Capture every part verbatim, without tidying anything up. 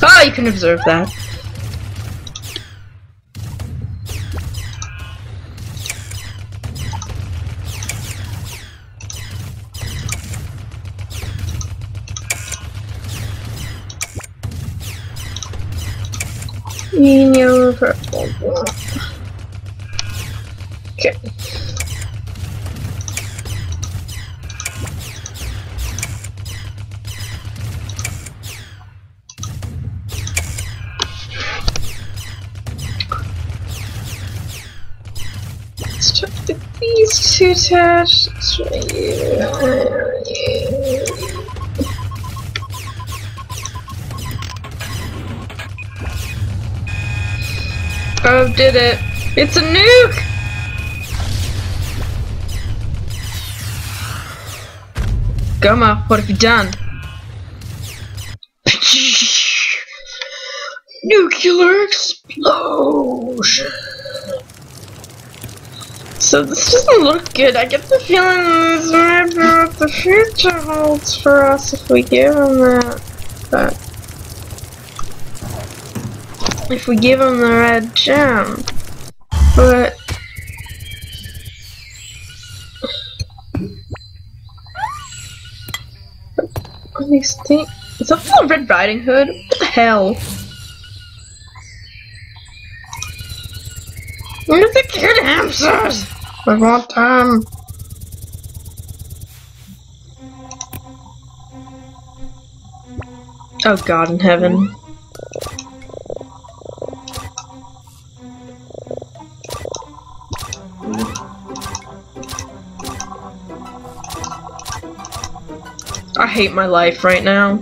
Oh, you can observe that. Yellow, purple, black. Okay. Let's try to get these two attached. Let's try you. Oh, did it. It's a nuke! Goma, what have you done? Nuclear explosion! So this doesn't look good. I get the feeling this might be what the future holds for us if we give them that. But if we give them the red gem. But what are these things? Is that the Red Riding Hood? What the hell? Where's the kid hamsters? I want them. Oh God in heaven. I hate my life right now.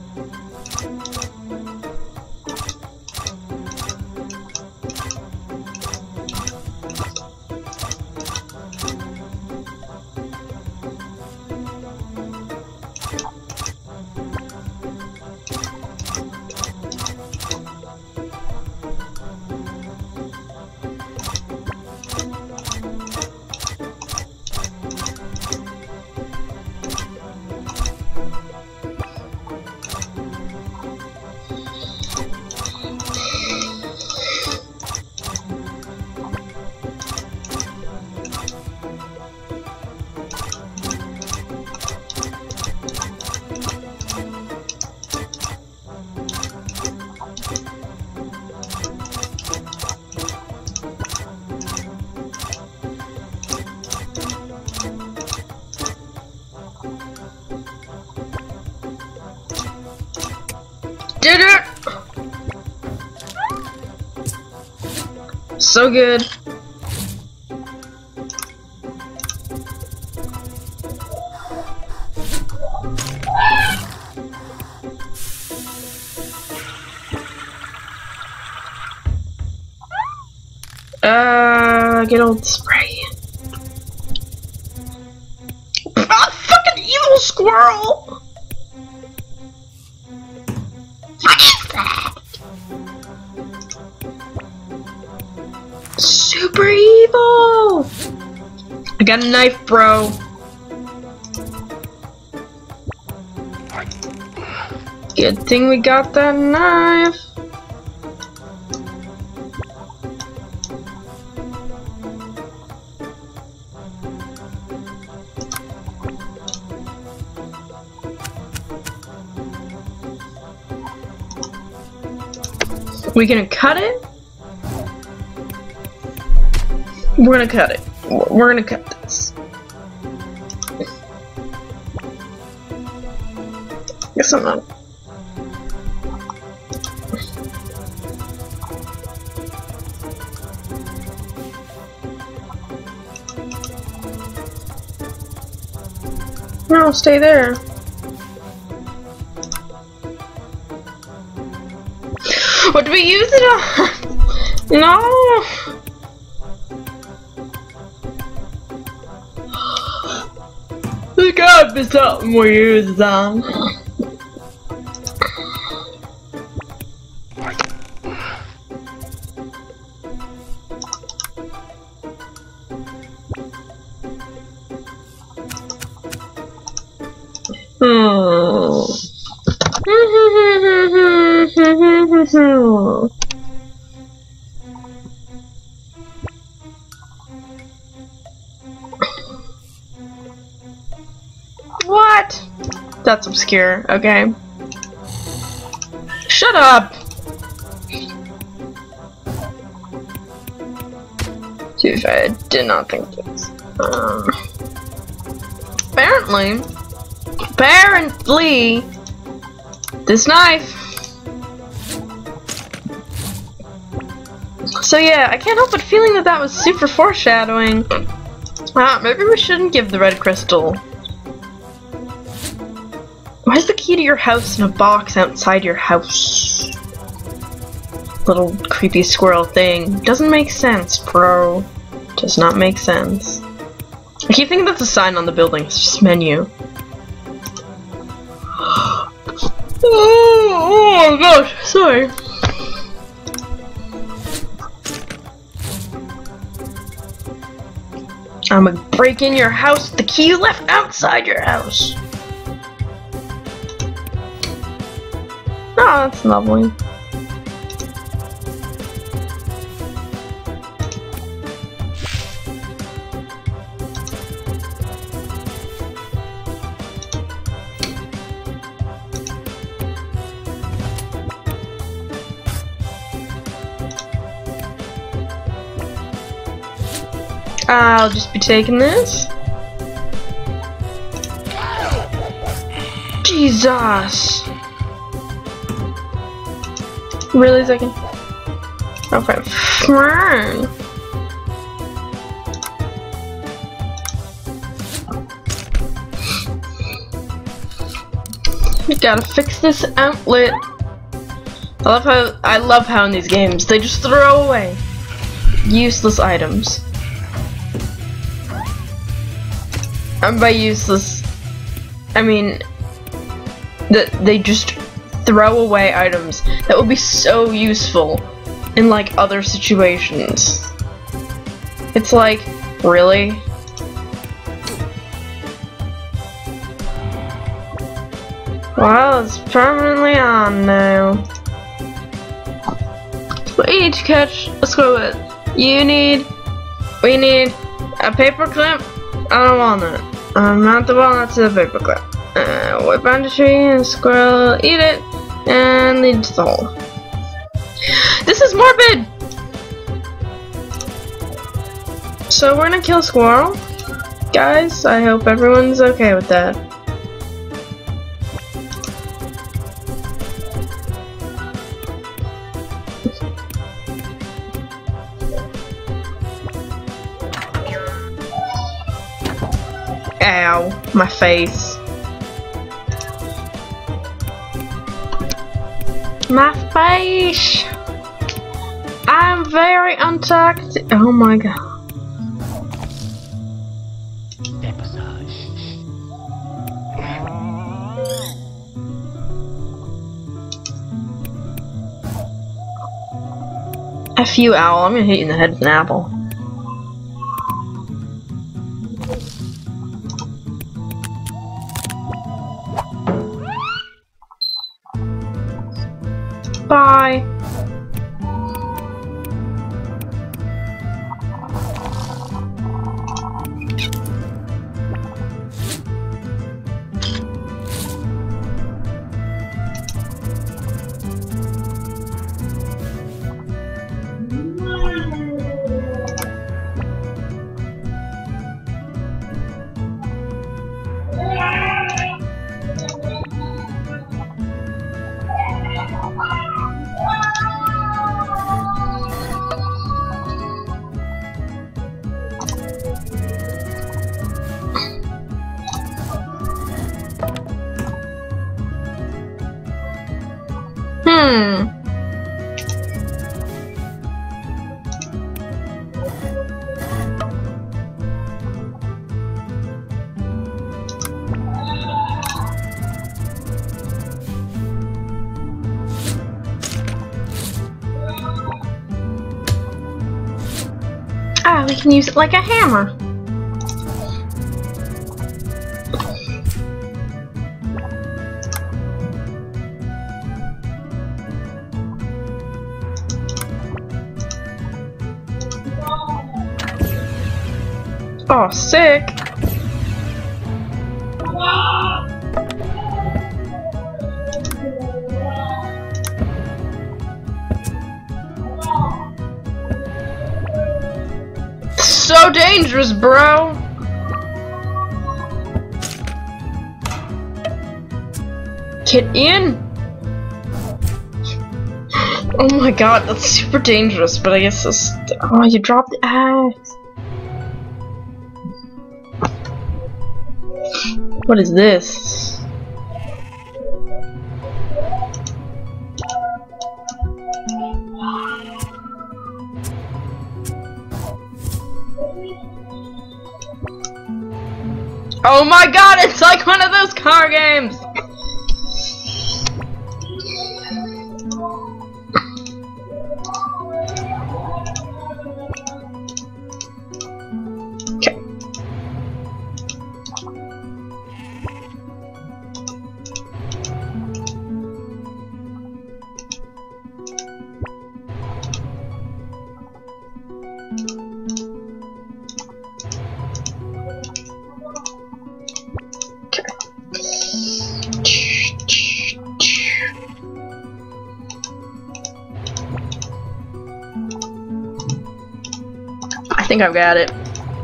Did it! So good. Uh, get old spray. Ah, fucking evil squirrel! What is that? Super evil! I got a knife, bro. Good thing we got that knife. We gonna cut it? We're gonna cut it. We're gonna cut this. Guess I'm not. No, stay there. What do we use it on? No! There's gotta be something we use it on. Hmm. that's obscure, okay? Shut up! To be fair, I did not think this. Um, apparently, apparently, this knife. So yeah, I can't help but feeling that that was super foreshadowing. Ah, maybe we shouldn't give the red crystal. Where's the key to your house in a box outside your house? Little creepy squirrel thing. Doesn't make sense, bro. Does not make sense. I keep thinking that's a sign on the building. It's just menu. Oh, oh my gosh, sorry. I'm gonna break in your house with the key you left outside your house. Oh, that's lovely. I'll just be taking this. Jesus. Really second? Okay. Fine. We gotta fix this outlet. I love how I love how in these games they just throw away useless items. And by useless, I mean that they just throw away items that would be so useful in like other situations. It's like, really? Well, it's permanently on now. We need to catch a squirrel with. You need, we need a paper clip and a walnut. Um, not the walnut to the paper clip. Uh, whip on the tree and squirrel eat it and lead to the hole. This is morbid! So we're gonna kill squirrel. Guys, I hope everyone's okay with that. Ow, my face. My face! I'm very untucked. Oh my god. F you, owl. I'm gonna hit you in the head with an apple. Bye. Hmm. Ah, we can use it like a hammer. Oh, sick! so dangerous, bro. Get in. Oh my god, that's super dangerous, but I guess this. Oh, you dropped the axe. What is this? Oh my god, it's like one of those car games! Okay. I think I've got it.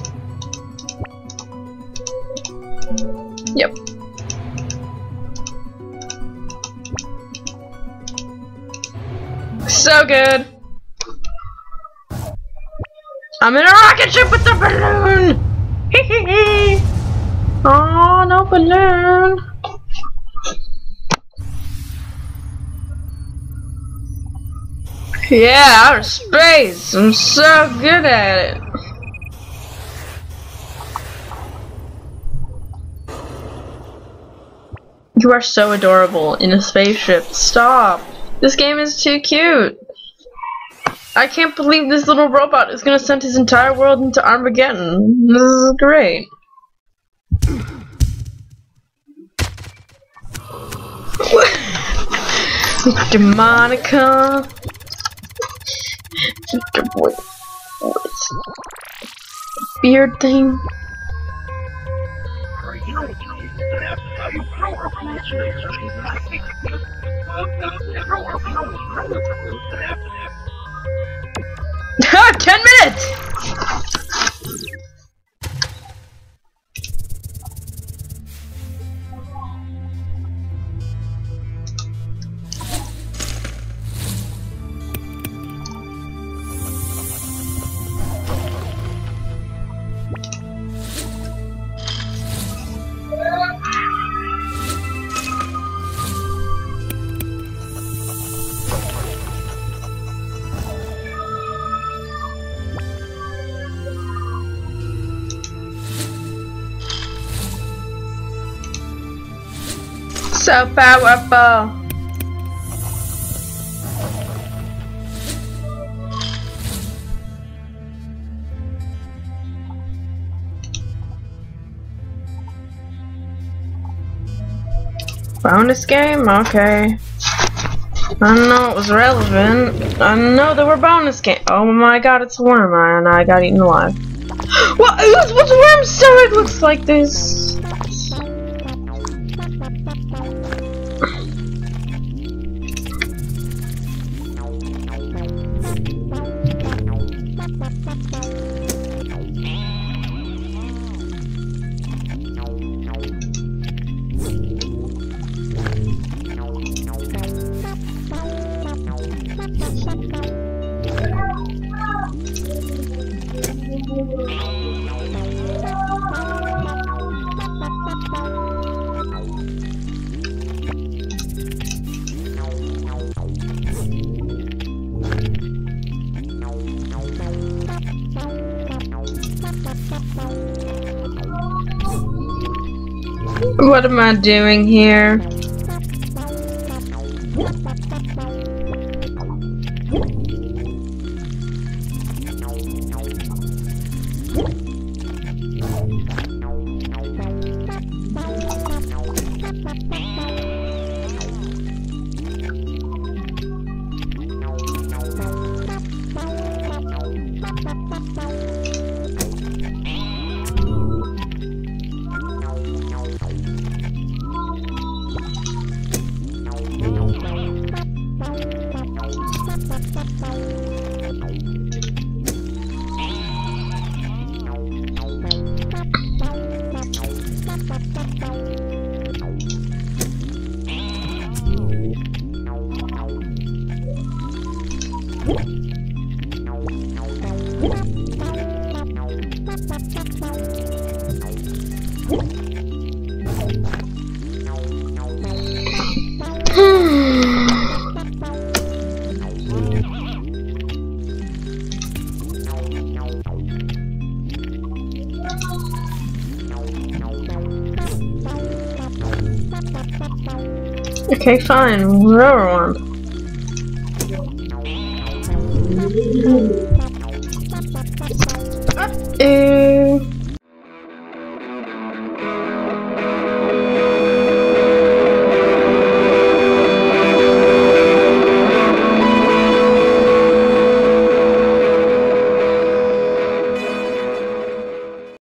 Yep. So good. I'm in a rocket ship with the balloon. Hee hee hee. Oh, no balloon. Yeah, outer space. I'm so good at it. You are so adorable in a spaceship. Stop. This game is too cute. I can't believe this little robot is gonna send his entire world into Armageddon. This is great. Demonica. Beard thing. Ten minutes! So powerful. Bonus game? Okay. I don't know it was relevant. I know there were bonus games. Oh my god, it's a worm and I got eaten alive. What? What's worm stomach looks like this? What am I doing here? Okay, fine. Whatever one. Uh,